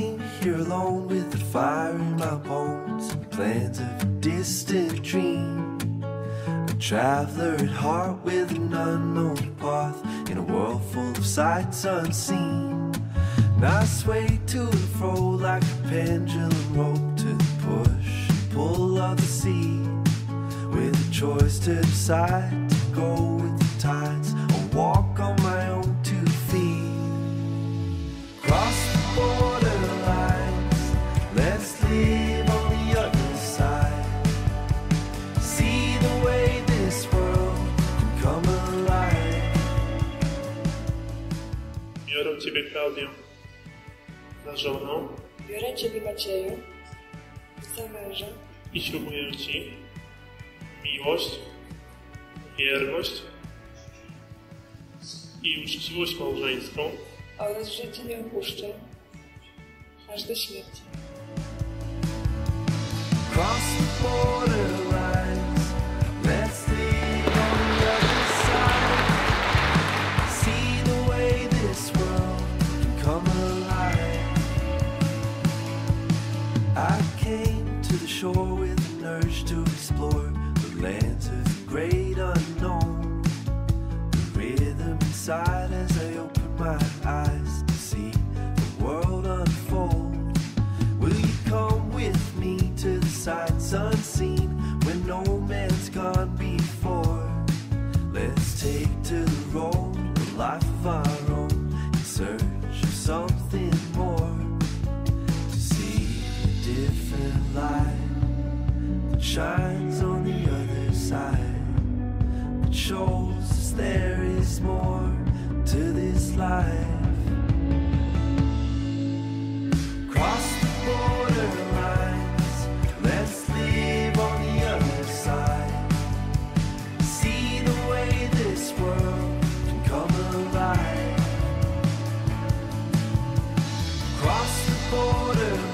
came here alone with the fire in my bones and plans of a distant dream. A traveler at heart with an unknown path in a world full of sights unseen. And I sway to and fro like a pendulum rope to the push and pull of the sea, with a choice to decide to go with the tides or walk on my own 2 feet. Cross the borderlines, let's live on the other side. See the way this world can come alive. Biorę Ciebie, Klaudię, za żonę Biorę Ciebie, Macieju, za męża i ślubuję Ci miłość, wierność i uczciwość małżeńską oraz że Cię nie opuszczę aż do śmierci. Cross the borderlines, let's live on the other side. See the way this world can come alive. I came to the shore with an urge to explore the lands of the great unknown. The rhythm inside as I open my eyes to see the world unfold. Will you come with me to the sights unseen where no man's gone before? Let's take to the road a life of our own in search of something more, to see a different light that shines on the other side, that shows us there is more to this life. Cross the borderlines, let's live on the other side. See the way this world can come alive. Cross the borderlines.